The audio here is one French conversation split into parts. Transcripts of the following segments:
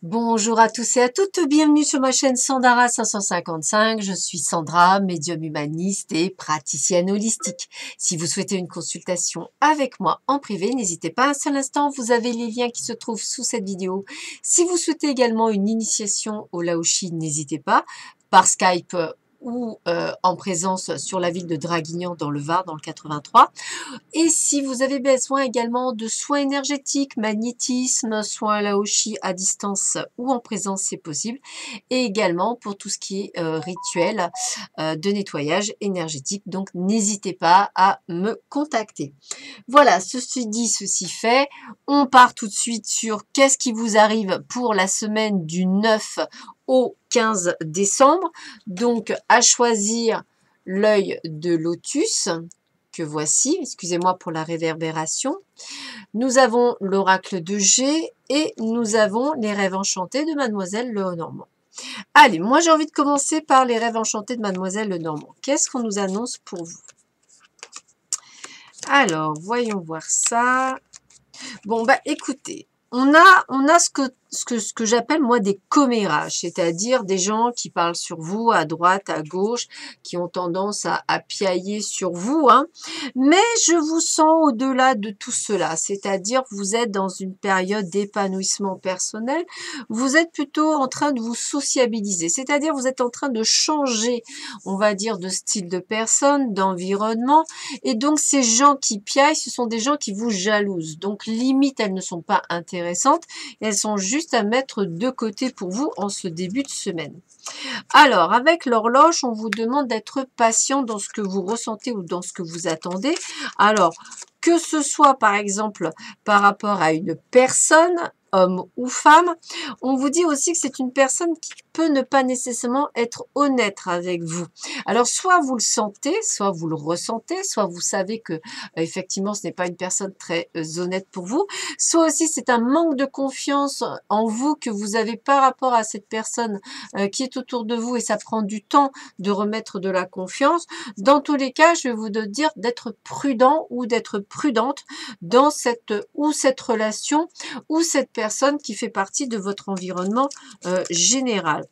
Bonjour à tous et à toutes, bienvenue sur ma chaîne Sandara 555. Je suis Sandra, médium humaniste et praticienne holistique. Si vous souhaitez une consultation avec moi en privé, n'hésitez pas un seul instant, vous avez les liens qui se trouvent sous cette vidéo. Si vous souhaitez également une initiation au Laoshi, n'hésitez pas, par Skype ou en présence sur la ville de Draguignan dans le Var, dans le 83. Et si vous avez besoin également de soins énergétiques, magnétisme, soins Laoshi à distance ou en présence, c'est possible. Et également pour tout ce qui est rituel de nettoyage énergétique. Donc, n'hésitez pas à me contacter. Voilà, ceci dit, ceci fait. On part tout de suite sur qu'est-ce qui vous arrive pour la semaine du 9 au 15 décembre. Donc, à choisir l'œil de lotus que voici, excusez-moi pour la réverbération. Nous avons l'oracle de G et nous avons les rêves enchantés de Mademoiselle Lenormand. Allez, moi j'ai envie de commencer par les rêves enchantés de Mademoiselle Lenormand. Qu'est-ce qu'on nous annonce pour vous? Alors, voyons voir ça. Bon, bah écoutez, on a ce que j'appelle moi des commérages, c'est-à-dire des gens qui parlent sur vous à droite, à gauche, qui ont tendance à piailler sur vous, hein. Mais je vous sens au-delà de tout cela, c'est-à-dire vous êtes dans une période d'épanouissement personnel, vous êtes plutôt en train de vous sociabiliser, c'est-à-dire vous êtes en train de changer, on va dire, de style de personne, d'environnement, et donc ces gens qui piaillent, ce sont des gens qui vous jalousent, donc limite elles ne sont pas intéressantes, elles sont juste à mettre de côté pour vous en ce début de semaine. Alors, avec l'horloge, on vous demande d'être patient dans ce que vous ressentez ou dans ce que vous attendez. Alors, que ce soit par exemple par rapport à une personne, homme ou femme, on vous dit aussi que c'est une personne qui peut ne pas nécessairement être honnête avec vous. Alors, soit vous le sentez, soit vous le ressentez, soit vous savez que effectivement ce n'est pas une personne très honnête pour vous, soit aussi c'est un manque de confiance en vous que vous avez par rapport à cette personne qui est autour de vous et ça prend du temps de remettre de la confiance. Dans tous les cas, je vais vous dire d'être prudent ou d'être prudente dans cette relation ou cette personne qui fait partie de votre environnement général.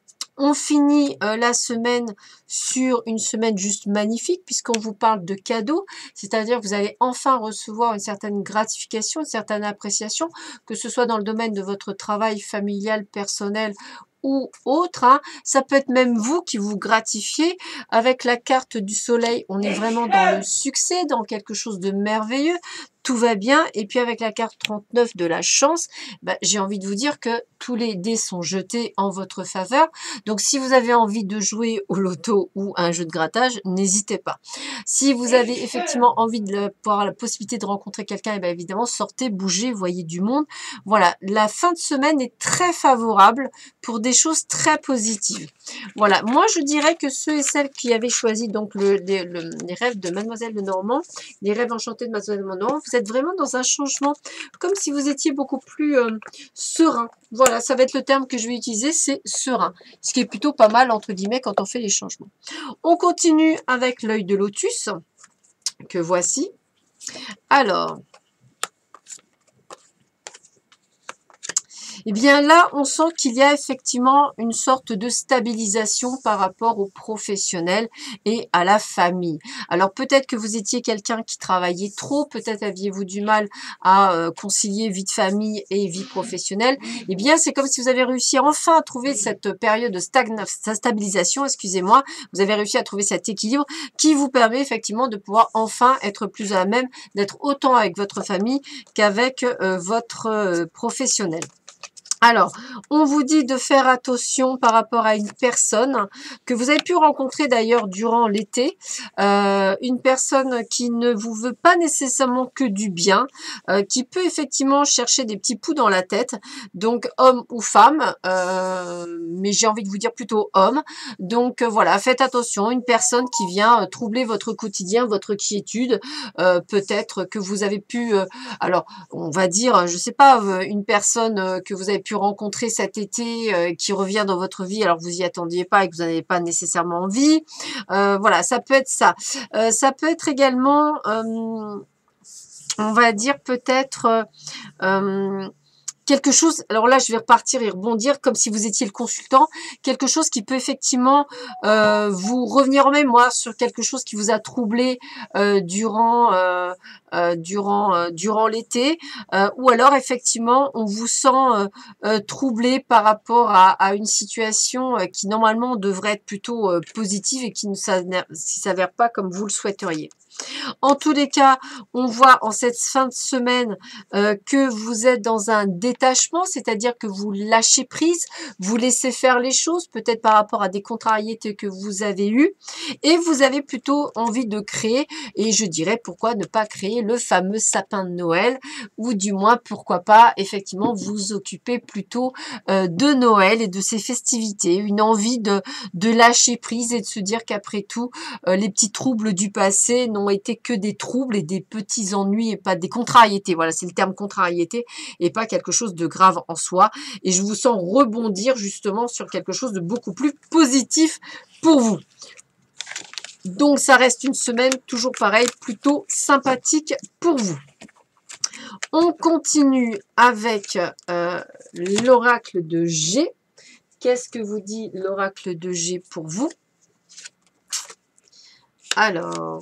On finit la semaine sur une semaine juste magnifique puisqu'on vous parle de cadeaux, c'est-à-dire que vous allez enfin recevoir une certaine gratification, une certaine appréciation, que ce soit dans le domaine de votre travail familial, personnel ou autre, hein. Ça peut être même vous qui vous gratifiez. Avec la carte du soleil, on est vraiment dans le succès, dans quelque chose de merveilleux. Tout va bien. Et puis avec la carte 39 de la chance, bah, j'ai envie de vous dire que tous les dés sont jetés en votre faveur. Donc si vous avez envie de jouer au loto ou à un jeu de grattage, n'hésitez pas. Si vous avez effectivement envie de avoir la possibilité de rencontrer quelqu'un, et bien évidemment, sortez, bougez, voyez du monde. Voilà, la fin de semaine est très favorable pour des choses très positives. Voilà, moi je dirais que ceux et celles qui avaient choisi donc les rêves de Mademoiselle Lenormand, les rêves enchantés de Mademoiselle Lenormand, vous êtes vraiment dans un changement, comme si vous étiez beaucoup plus serein. Voilà, ça va être le terme que je vais utiliser, c'est serein. Ce qui est plutôt pas mal, entre guillemets, quand on fait les changements. On continue avec l'œil de lotus, que voici. Alors, eh bien là, on sent qu'il y a effectivement une sorte de stabilisation par rapport aux professionnels et à la famille. Alors peut-être que vous étiez quelqu'un qui travaillait trop, peut-être aviez-vous du mal à concilier vie de famille et vie professionnelle. Eh bien, c'est comme si vous avez réussi enfin à trouver cette période de stabilisation, excusez-moi, vous avez réussi à trouver cet équilibre qui vous permet effectivement de pouvoir enfin être plus à même d'être autant avec votre famille qu'avec votre professionnel. Alors, on vous dit de faire attention par rapport à une personne que vous avez pu rencontrer d'ailleurs durant l'été, une personne qui ne vous veut pas nécessairement que du bien, qui peut effectivement chercher des petits poux dans la tête, donc homme ou femme, mais j'ai envie de vous dire plutôt homme. Donc voilà, faites attention, une personne qui vient troubler votre quotidien, votre quiétude, peut-être que vous avez pu, alors on va dire, je sais pas, une personne que vous avez pu rencontrer cet été qui revient dans votre vie alors que vous y attendiez pas et que vous n'avez pas nécessairement envie. Voilà, ça peut être ça. Ça peut être également, on va dire peut-être quelque chose, alors là je vais repartir et rebondir comme si vous étiez le consultant, quelque chose qui peut effectivement vous revenir en mémoire sur quelque chose qui vous a troublé durant l'été, ou alors effectivement on vous sent troublé par rapport à une situation qui normalement devrait être plutôt positive et qui ne s'avère pas comme vous le souhaiteriez. En tous les cas, on voit en cette fin de semaine que vous êtes dans un détachement, c'est-à-dire que vous lâchez prise, vous laissez faire les choses, peut-être par rapport à des contrariétés que vous avez eues, et vous avez plutôt envie de créer, et je dirais pourquoi ne pas créer le fameux sapin de Noël, ou du moins pourquoi pas effectivement vous occuper plutôt de Noël et de ses festivités, une envie de lâcher prise et de se dire qu'après tout, les petits troubles du passé n'ont été que des troubles et des petits ennuis et pas des contrariétés. Voilà, c'est le terme contrariété et pas quelque chose de grave en soi. Et je vous sens rebondir justement sur quelque chose de beaucoup plus positif pour vous. Donc, ça reste une semaine, toujours pareil, plutôt sympathique pour vous. On continue avec l'oracle de G. Qu'est-ce que vous dit l'oracle de G pour vous? Alors,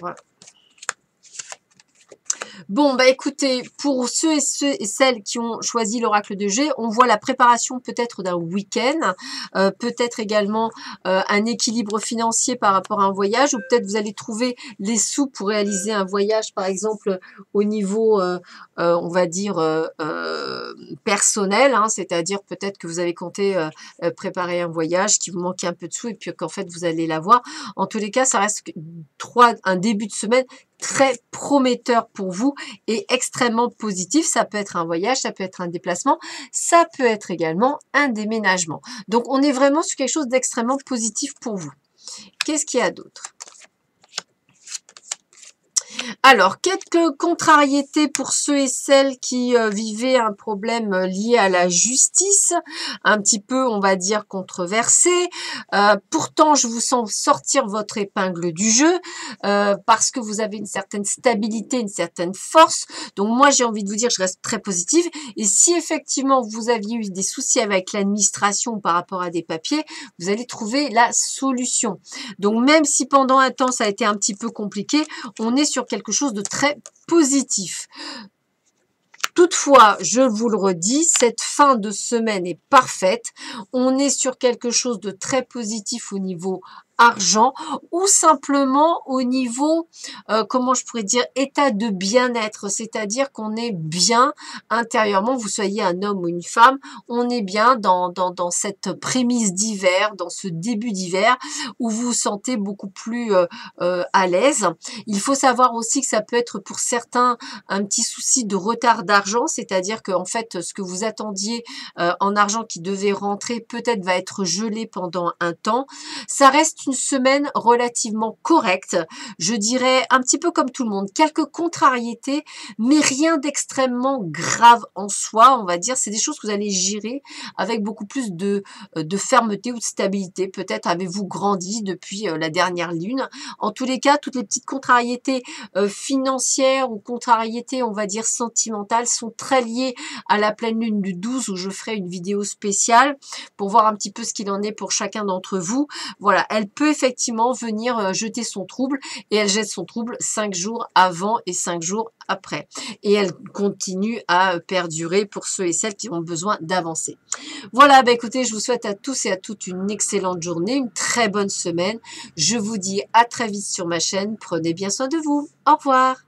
bon, bah écoutez, pour ceux et celles qui ont choisi l'oracle de G, on voit la préparation peut-être d'un week-end, peut-être également un équilibre financier par rapport à un voyage, ou peut-être vous allez trouver les sous pour réaliser un voyage, par exemple, au niveau, on va dire, personnel, hein, c'est-à-dire peut-être que vous avez compté préparer un voyage, qui vous manquait un peu de sous, et puis qu'en fait, vous allez l'avoir. En tous les cas, ça reste un début de semaine très prometteur pour vous et extrêmement positif. Ça peut être un voyage, ça peut être un déplacement, ça peut être également un déménagement. Donc, on est vraiment sur quelque chose d'extrêmement positif pour vous. Qu'est-ce qu'il y a d'autre? Alors, quelques contrariétés pour ceux et celles qui vivaient un problème lié à la justice, un petit peu, on va dire, controversé. Pourtant, je vous sens sortir votre épingle du jeu parce que vous avez une certaine stabilité, une certaine force. Donc, moi, j'ai envie de vous dire, je reste très positive. Et si effectivement, vous aviez eu des soucis avec l'administration par rapport à des papiers, vous allez trouver la solution. Donc, même si pendant un temps, ça a été un petit peu compliqué, on est sur quelque chose de très positif. Toutefois, je vous le redis, cette fin de semaine est parfaite. On est sur quelque chose de très positif au niveau argent ou simplement au niveau, comment je pourrais dire, état de bien-être, c'est-à-dire qu'on est bien intérieurement, vous soyez un homme ou une femme, on est bien dans cette prémisse d'hiver, dans ce début d'hiver où vous vous sentez beaucoup plus à l'aise. Il faut savoir aussi que ça peut être pour certains un petit souci de retard d'argent, c'est-à-dire que en fait, ce que vous attendiez en argent qui devait rentrer peut-être va être gelé pendant un temps. Ça reste une semaine relativement correcte, je dirais un petit peu comme tout le monde, quelques contrariétés, mais rien d'extrêmement grave en soi, on va dire, c'est des choses que vous allez gérer avec beaucoup plus de fermeté ou de stabilité, peut-être avez-vous grandi depuis la dernière lune. En tous les cas, toutes les petites contrariétés financières ou contrariétés, on va dire sentimentales, sont très liées à la pleine lune du 12 où je ferai une vidéo spéciale pour voir un petit peu ce qu'il en est pour chacun d'entre vous. Voilà, elle peut effectivement venir jeter son trouble et elle jette son trouble 5 jours avant et 5 jours après. Et elle continue à perdurer pour ceux et celles qui ont besoin d'avancer. Voilà, bah écoutez, je vous souhaite à tous et à toutes une excellente journée, une très bonne semaine. Je vous dis à très vite sur ma chaîne. Prenez bien soin de vous. Au revoir.